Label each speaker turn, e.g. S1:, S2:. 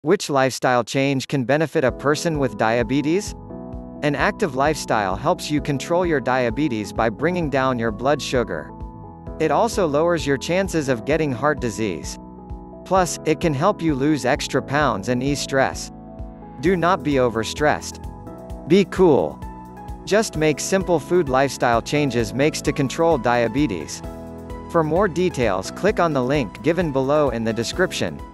S1: Which lifestyle change can benefit a person with diabetes? An active lifestyle helps you control your diabetes by bringing down your blood sugar. It also lowers your chances of getting heart disease. Plus, it can help you lose extra pounds and ease stress. Do not be overstressed. Be cool. Just make simple food lifestyle changes makes to control diabetes. For more details, click on the link given below in the description.